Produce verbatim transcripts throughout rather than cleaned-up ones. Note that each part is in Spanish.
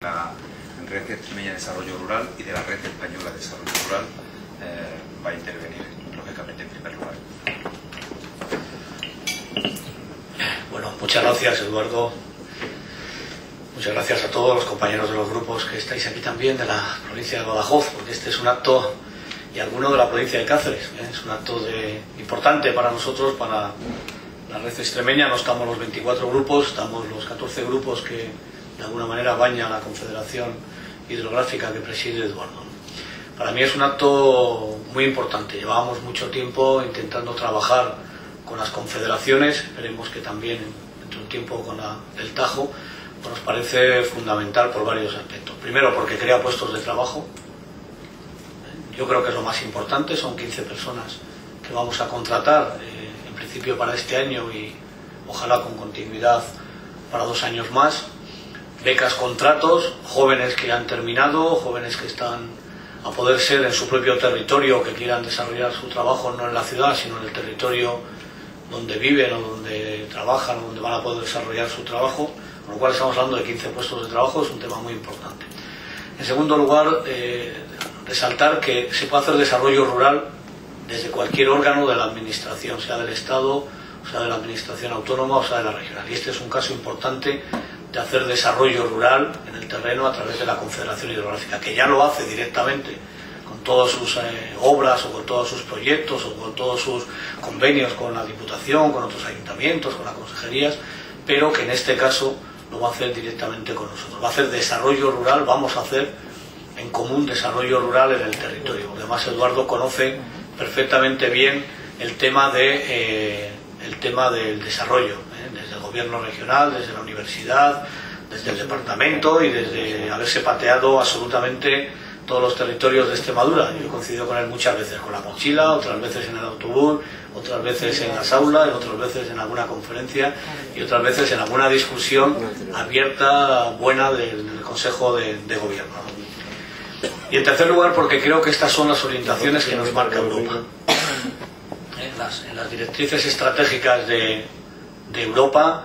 la Red Extremeña de Desarrollo Rural y de la Red Española de Desarrollo Rural eh, va a intervenir, lógicamente, en primer lugar. Bueno, muchas gracias, Eduardo. Muchas gracias a todos los compañeros de los grupos que estáis aquí también, de la provincia de Badajoz, porque este es un acto, y alguno de la provincia de Cáceres, ¿eh? Es un acto de, importante para nosotros, para la red extremeña. No estamos los veinticuatro grupos, estamos los catorce grupos que de alguna manera baña la Confederación Hidrográfica que preside Eduardo. Para mí es un acto muy importante. Llevábamos mucho tiempo intentando trabajar con las confederaciones, esperemos que también dentro de un tiempo con la del Tajo. Pues nos parece fundamental por varios aspectos. Primero, porque crea puestos de trabajo. Yo creo que es lo más importante. Son quince personas que vamos a contratar, eh, en principio para este año y ojalá con continuidad para dos años más. Becas, contratos, jóvenes que han terminado, jóvenes que están a poder ser en su propio territorio, que quieran desarrollar su trabajo no en la ciudad, sino en el territorio donde viven o donde trabajan o donde van a poder desarrollar su trabajo. Con lo cual estamos hablando de quince puestos de trabajo, es un tema muy importante. En segundo lugar, eh, resaltar que se puede hacer desarrollo rural desde cualquier órgano de la administración, sea del Estado, o sea de la administración autónoma, o sea de la regional. Y este es un caso importante de hacer desarrollo rural en el terreno a través de la Confederación Hidrográfica, que ya lo hace directamente con todas sus eh, obras o con todos sus proyectos o con todos sus convenios con la Diputación, con otros ayuntamientos, con las consejerías, pero que en este caso lo va a hacer directamente con nosotros. Va a hacer desarrollo rural, vamos a hacer en común desarrollo rural en el territorio. Además, Eduardo conoce perfectamente bien el tema, de, eh, el tema del desarrollo, ¿eh? Desde el gobierno regional, desde la universidad, desde el departamento y desde haberse pateado absolutamente todos los territorios de Extremadura. Yo coincido con él muchas veces con la mochila, otras veces en el autobús, otras veces en las aulas, otras veces en alguna conferencia y otras veces en alguna discusión abierta, buena del, del Consejo de, de Gobierno. Y en tercer lugar, porque creo que estas son las orientaciones que nos marca Europa. En las, en las directrices estratégicas de, de Europa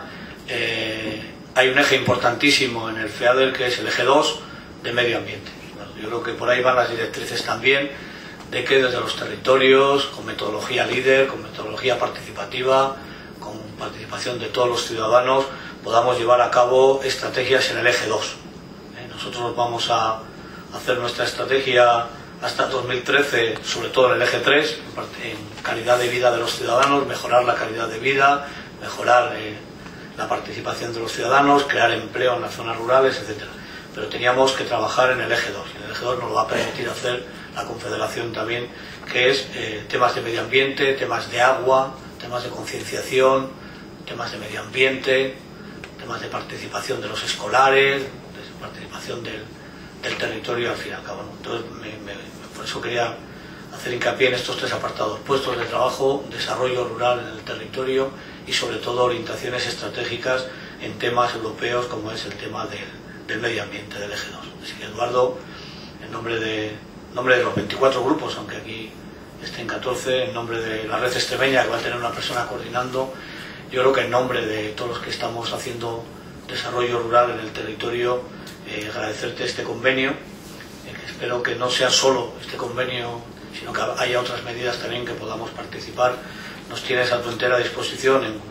eh, hay un eje importantísimo en el FEADER, que es el eje dos de medio ambiente. Yo creo que por ahí van las directrices también, de que desde los territorios, con metodología líder, con metodología participativa, con participación de todos los ciudadanos, podamos llevar a cabo estrategias en el eje dos. ¿Eh? Nosotros vamos a hacer nuestra estrategia hasta dos mil trece, sobre todo en el eje tres, en calidad de vida de los ciudadanos, mejorar la calidad de vida, mejorar eh, la participación de los ciudadanos, crear empleo en las zonas rurales, etcétera. Pero teníamos que trabajar en el eje dos, y el eje dos nos lo va a permitir hacer la Confederación también, que es eh, temas de medio ambiente, temas de agua, temas de concienciación, temas de medio ambiente, temas de participación de los escolares, de participación del, del territorio al fin y al cabo, ¿no? Entonces, me, me, por eso quería hacer hincapié en estos tres apartados: puestos de trabajo, desarrollo rural en el territorio y sobre todo orientaciones estratégicas en temas europeos como es el tema del del medio ambiente del eje dos. Así que, Eduardo, en nombre de, en nombre de los veinticuatro grupos, aunque aquí estén catorce, en nombre de la red extremeña, que va a tener una persona coordinando, yo creo que en nombre de todos los que estamos haciendo desarrollo rural en el territorio, eh, agradecerte este convenio, eh, que espero que no sea solo este convenio, sino que haya otras medidas también que podamos participar. Nos tienes a tu entera disposición en,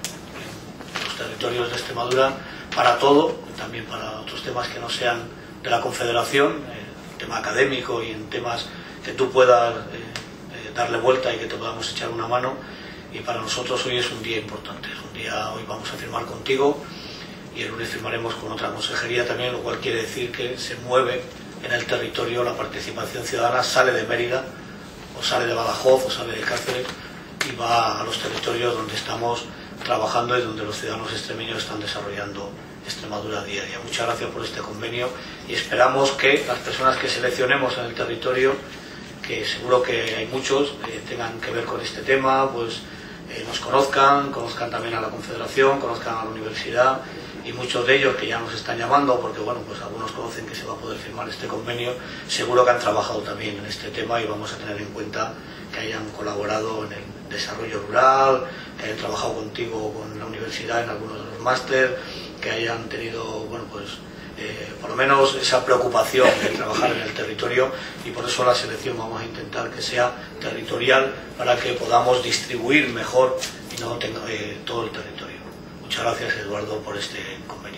en los territorios de Extremadura para todo, también para otros temas que no sean de la Confederación, eh, tema académico y en temas que tú puedas eh, eh, darle vuelta y que te podamos echar una mano. Y para nosotros hoy es un día importante, es un día, hoy vamos a firmar contigo y el lunes firmaremos con otra consejería también, lo cual quiere decir que se mueve en el territorio la participación ciudadana, sale de Mérida o sale de Badajoz o sale de Cáceres y va a los territorios donde estamos trabajando y donde los ciudadanos extremeños están desarrollando Extremadura día a día. Muchas gracias por este convenio y esperamos que las personas que seleccionemos en el territorio, que seguro que hay muchos, eh, tengan que ver con este tema, pues eh, nos conozcan, conozcan también a la Confederación, conozcan a la universidad, y muchos de ellos que ya nos están llamando, porque bueno, pues algunos conocen que se va a poder firmar este convenio, seguro que han trabajado también en este tema y vamos a tener en cuenta que hayan colaborado en el desarrollo rural, que hayan trabajado contigo con la universidad en algunos de los máster, que hayan tenido, bueno, pues eh, por lo menos esa preocupación de trabajar en el territorio, y por eso la selección vamos a intentar que sea territorial para que podamos distribuir mejor y no tenga eh, todo el territorio. Muchas gracias, Eduardo, por este convenio.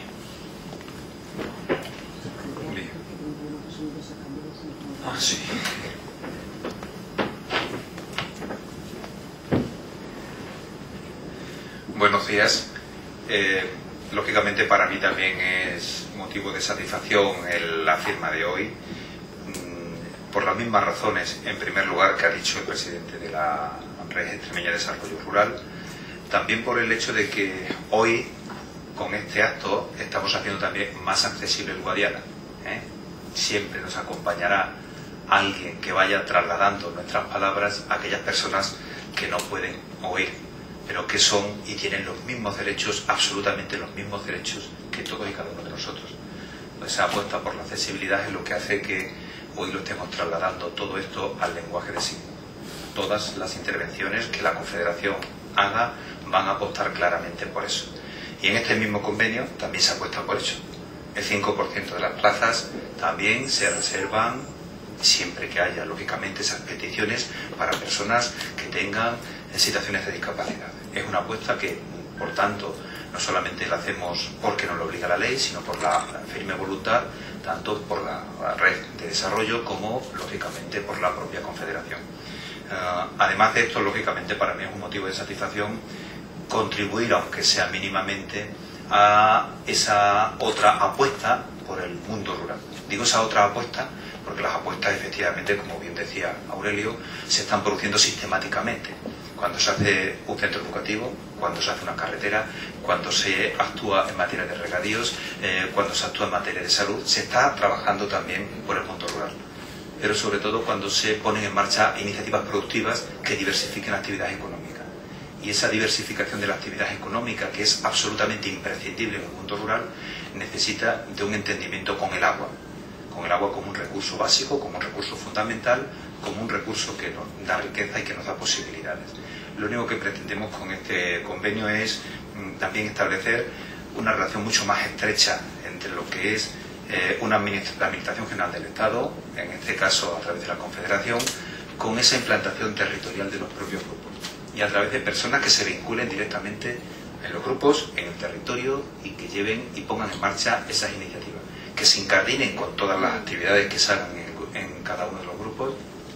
Ah, sí. Buenos días. Eh, lógicamente para mí también es motivo de satisfacción el, la firma de hoy, mmm, por las mismas razones, en primer lugar, que ha dicho el presidente de la Red Extremeña de Desarrollo Rural, también por el hecho de que hoy, con este acto, estamos haciendo también más accesible el Guadiana, ¿eh? Siempre nos acompañará alguien que vaya trasladando nuestras palabras a aquellas personas que no pueden oír, pero que son y tienen los mismos derechos, absolutamente los mismos derechos que todos y cada uno de nosotros. Esa apuesta por la accesibilidad es lo que hace que hoy lo estemos trasladando todo esto al lenguaje de signos. Todas las intervenciones que la Confederación haga van a apostar claramente por eso. Y en este mismo convenio también se apuesta por eso. El cinco por ciento de las plazas también se reservan siempre que haya, lógicamente, esas peticiones para personas que tengan situaciones de discapacidad. Es una apuesta que, por tanto, no solamente la hacemos porque nos lo obliga la ley, sino por la firme voluntad, tanto por la red de desarrollo como, lógicamente, por la propia Confederación. Uh, además de esto, lógicamente, para mí es un motivo de satisfacción contribuir, aunque sea mínimamente, a esa otra apuesta por el mundo rural. Digo esa otra apuesta porque las apuestas, efectivamente, como bien decía Aurelio, se están produciendo sistemáticamente. Cuando se hace un centro educativo, cuando se hace una carretera, cuando se actúa en materia de regadíos, eh, cuando se actúa en materia de salud, se está trabajando también por el mundo rural. Pero sobre todo cuando se ponen en marcha iniciativas productivas que diversifiquen la actividad económica. Y esa diversificación de la actividad económica, que es absolutamente imprescindible en el mundo rural, necesita de un entendimiento con el agua. Con el agua como un recurso básico, como un recurso fundamental, como un recurso que nos da riqueza y que nos da posibilidades. Lo único que pretendemos con este convenio es mm, también establecer una relación mucho más estrecha entre lo que es eh, una administ- la Administración General del Estado, en este caso a través de la Confederación, con esa implantación territorial de los propios grupos y a través de personas que se vinculen directamente en los grupos, en el territorio, y que lleven y pongan en marcha esas iniciativas, que se incardinen con todas las actividades que se hagan en, en cada uno de los grupos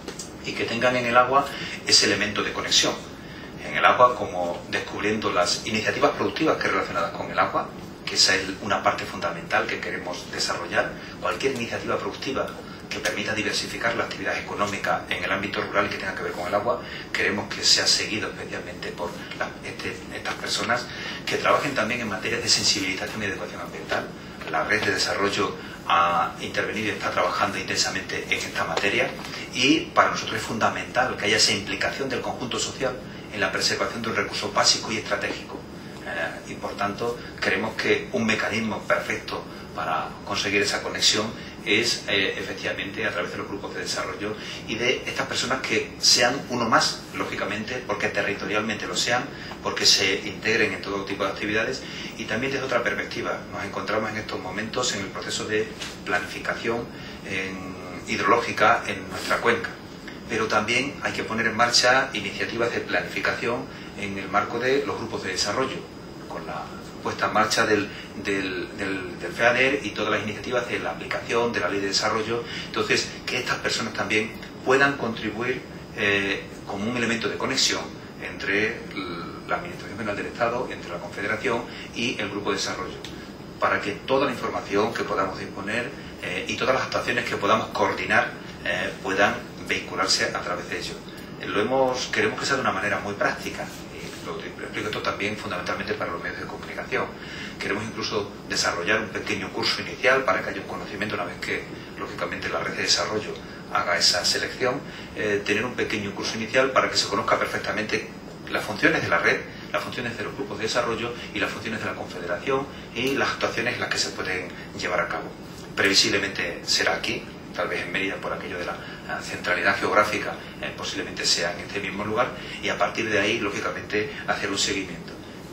y que tengan en el agua ese elemento de conexión. En el agua, como descubriendo las iniciativas productivas que relacionadas con el agua, que esa es una parte fundamental que queremos desarrollar. Cualquier iniciativa productiva que permita diversificar la actividad económica en el ámbito rural y que tenga que ver con el agua, queremos que sea seguido especialmente por la, este, estas personas que trabajen también en materia de sensibilización y educación ambiental. La red de desarrollo ha intervenido y está trabajando intensamente en esta materia, y para nosotros es fundamental que haya esa implicación del conjunto social en la preservación de un recurso básico y estratégico. Eh, y por tanto creemos que un mecanismo perfecto para conseguir esa conexión es eh, efectivamente a través de los grupos de desarrollo y de estas personas que sean uno más, lógicamente, porque territorialmente lo sean, porque se integren en todo tipo de actividades. Y también desde otra perspectiva, nos encontramos en estos momentos en el proceso de planificación en, hidrológica en nuestra cuenca, pero también hay que poner en marcha iniciativas de planificación en el marco de los grupos de desarrollo, con la puesta en marcha del, del, del, del FEADER y todas las iniciativas de la aplicación de la Ley de Desarrollo. Entonces, que estas personas también puedan contribuir eh, como un elemento de conexión entre la Administración General del Estado, entre la Confederación y el Grupo de Desarrollo, para que toda la información que podamos disponer eh, y todas las actuaciones que podamos coordinar eh, puedan vehicularse a través de ello. Eh, lo hemos, queremos que sea de una manera muy práctica. Lo explico esto también fundamentalmente para los medios de comunicación. Queremos incluso desarrollar un pequeño curso inicial para que haya un conocimiento, una vez que, lógicamente, la red de desarrollo haga esa selección, eh, tener un pequeño curso inicial para que se conozca perfectamente las funciones de la red, las funciones de los grupos de desarrollo y las funciones de la Confederación y las actuaciones en las que se pueden llevar a cabo. Previsiblemente será aquí, tal vez en Mérida por aquello de la centralidad geográfica, eh, posiblemente sea en este mismo lugar, y a partir de ahí, lógicamente, hacer un seguimiento.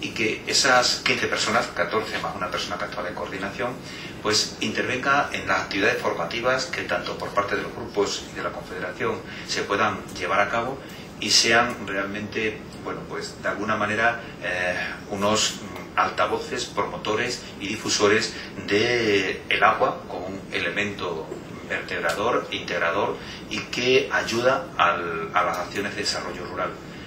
y que esas quince personas, catorce más una persona que actúa de coordinación, pues intervenga en las actividades formativas que tanto por parte de los grupos y de la Confederación se puedan llevar a cabo y sean realmente, bueno, pues de alguna manera eh, unos altavoces, promotores y difusores del agua como un elemento vertebrador e integrador y que ayuda al, a las acciones de desarrollo rural.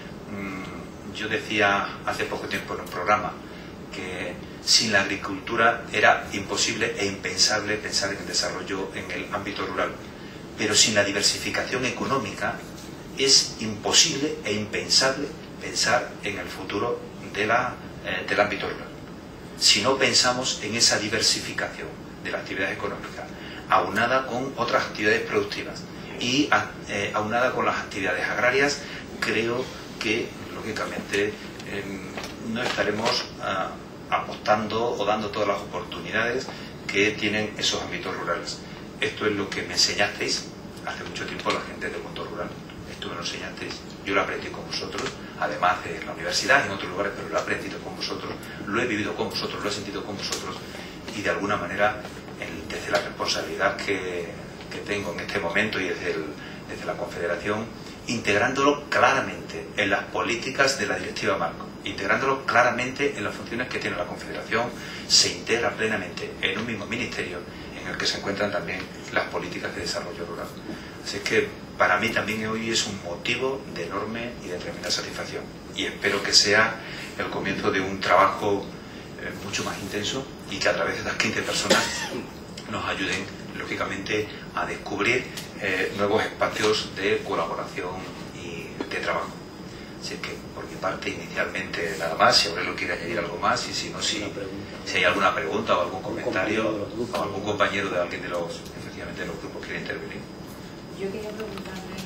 Yo decía hace poco tiempo en un programa que sin la agricultura era imposible e impensable pensar en el desarrollo en el ámbito rural, pero sin la diversificación económica es imposible e impensable pensar en el futuro de la, eh, del ámbito rural. Si no pensamos en esa diversificación de la actividad económica, aunada con otras actividades productivas y eh, aunada con las actividades agrarias, creo que lógicamente eh, no estaremos uh, apostando o dando todas las oportunidades que tienen esos ámbitos rurales. Esto es lo que me enseñasteis hace mucho tiempo la gente del mundo rural. Esto me lo enseñasteis, yo lo aprendí con vosotros, además de la universidad y en otros lugares, pero lo he aprendido con vosotros, lo he vivido con vosotros, lo he sentido con vosotros y de alguna manera el, desde la responsabilidad que, que tengo en este momento y desde, el, desde la Confederación, integrándolo claramente en las políticas de la Directiva Marco, integrándolo claramente en las funciones que tiene la Confederación, se integra plenamente en un mismo ministerio en el que se encuentran también las políticas de desarrollo rural. Así que para mí también hoy es un motivo de enorme y de tremenda satisfacción y espero que sea el comienzo de un trabajo eh, mucho más intenso y que a través de estas quince personas nos ayuden lógicamente a descubrir eh, nuevos espacios de colaboración y de trabajo. Así que por mi parte inicialmente nada más, si Aurelio quiere añadir algo más y si no, si, si hay alguna pregunta o algún comentario o algún compañero de alguien de los, efectivamente, de los grupos quiere intervenir. Yo quería preguntarle